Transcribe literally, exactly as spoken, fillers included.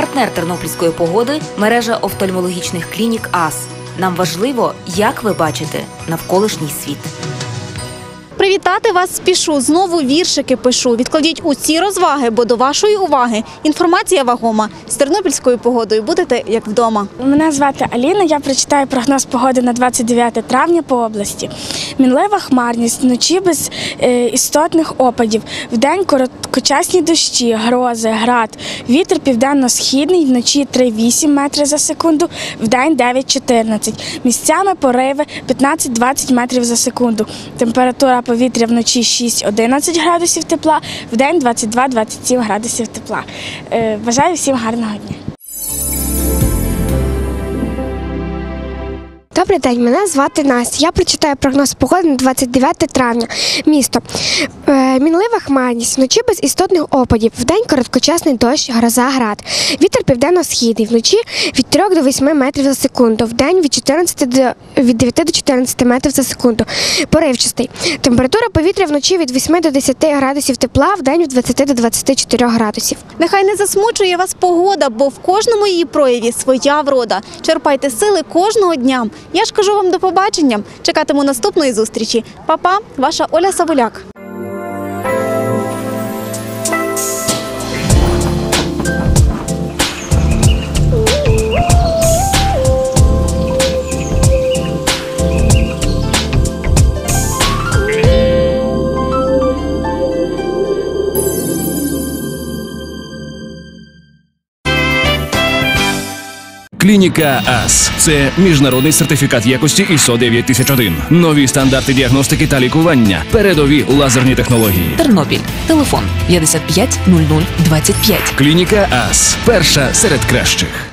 Партнер тернопільської погоди – мережа офтальмологічних клінік АС. Нам важливо, як ви бачите навколишній світ. Привітати вас спішу, знову віршики пишу. Відкладіть усі розваги, бо до вашої уваги інформація вагома. З тернопільською погодою будете як вдома. Мене звати Аліна, я прочитаю прогноз погоди на двадцять дев'яте травня по області. Мінлива хмарність, вночі без е, істотних опадів, вдень короткочасні дощі, грози, град. Вітер південно-східний, вночі три-вісім метрів за секунду, вдень дев'ять-чотирнадцять. Місцями пориви п'ятнадцять-двадцять метрів за секунду. Температура повітря вночі шість-одинадцять градусів тепла, вдень двадцять два-двадцять сім градусів тепла. Е, бажаю всім гарного дня. Добрий день, мене звати Настя. Я прочитаю прогноз погоди на двадцять дев'яте травня. Місто. Е, мінлива хмарність, вночі без істотних опадів, вдень короткочасний дощ, гроза, град. Вітер південно-східний, вночі від трьох до восьми метрів за секунду, вдень від, чотирнадцяти до, від дев'яти до чотирнадцяти метрів за секунду. Поривчастий. Температура повітря вночі від восьми до десяти градусів тепла, вдень від двадцяти до двадцяти чотирьох градусів. Нехай не засмучує вас погода, бо в кожному її прояві своя врода. Черпайте сили кожного дня. Я ж кажу вам до побачення. Чекатиму наступної зустрічі. Па-па, ваша Оля Савуляк. Клініка АС – це міжнародний сертифікат якості ай ес о дев'ять тисяч один. Нові стандарти діагностики та лікування. Передові лазерні технології. Тернопіль. Телефон п'ятдесят п'ять нуль нуль двадцять п'ять. Клініка АС – перша серед кращих.